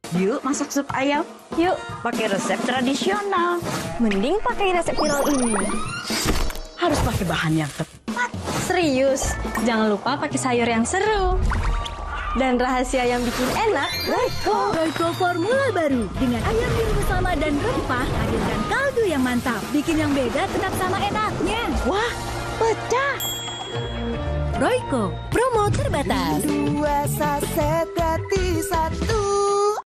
Yuk masak sup ayam. Yuk, Pakai resep tradisional. mending pakai resep viral ini. Harus pakai bahan yang tepat. Serius, jangan lupa pakai sayur yang seru. Dan rahasia yang bikin enak, Royco. Royco formula baru dengan ayam bumbu sama dan rempah hadirkan kaldu yang mantap. Bikin yang beda tetap sama enaknya. Wah, pecah. Royco, promo terbatas. 2 saset gratis 1.